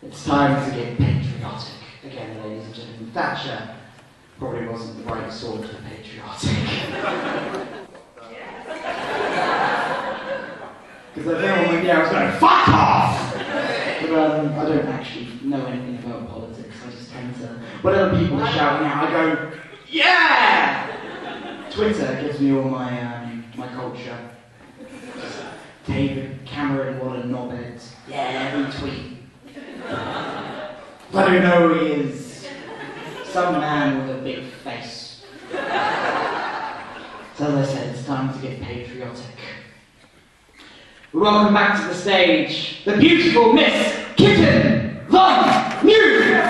It's time to get patriotic again, ladies and gentlemen. Thatcher probably wasn't the right sort of patriotic. Because I know one day I was going, fuck off! But I don't actually know anything about politics. I just tend to, whatever people are shouting out, I go, yeah! Twitter gives me all my my culture. David Cameron, what a knobhead. Yeah, retweet. I don't know who he is. Some man with a big face. So as I said, it's time to get patriotic. We welcome back to the stage the beautiful Miss Kitten Von Mew!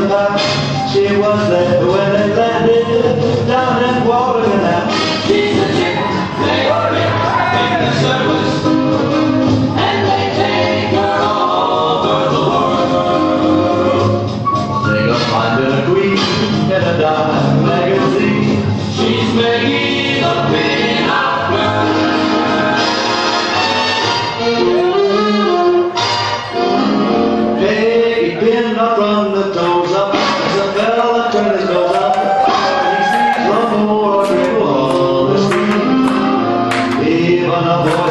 She was there when it landed down in Water Canal. She's a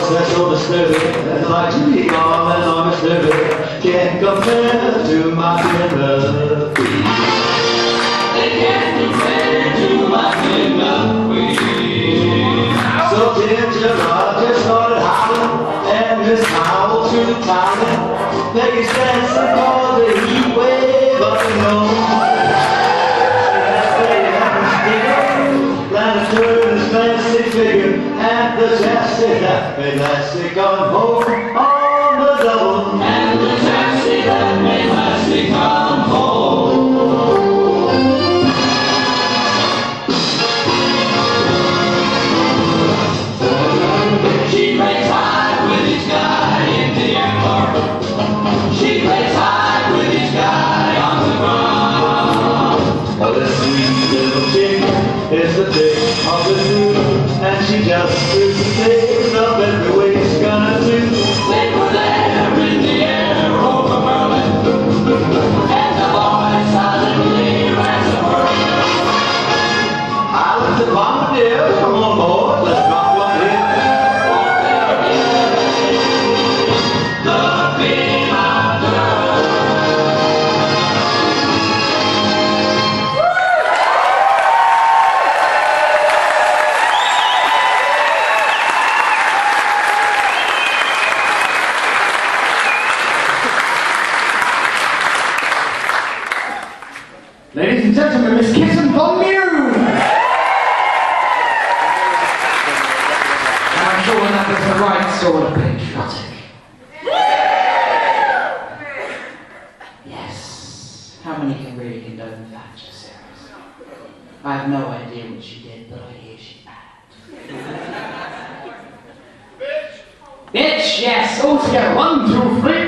that's so disturbing. I'd like to be gone and I'm disturbing. Can't compare to my tender queen. They can't compare to my tender queen. So Ginger Roger started howling and his howl to the towel. Peggy's dancing for the heat wave up and home. Turn his fancy figure and the chassis that made Lassie come home on the double. And the chassis that made Lassie come home. She plays high with each guy in the airport. She plays high with each guy on the ground. Oh, this sweet little chick is the chick of the zoo, and she just does the things of every way she's gonna do. They were there in the air over Berlin, and the boys silently ran to work. I looked at Mama dear, come on board, let's drop one in. The female girl. Ladies and gentlemen, Miss Kitten Von Mew! I'm sure that is the right sort of patriotic. Yes. How many can really condone Thatcher, series? I have no idea what she did, but I hear she's bad. Bitch! Bitch, yes, all together. 1, 2, 3.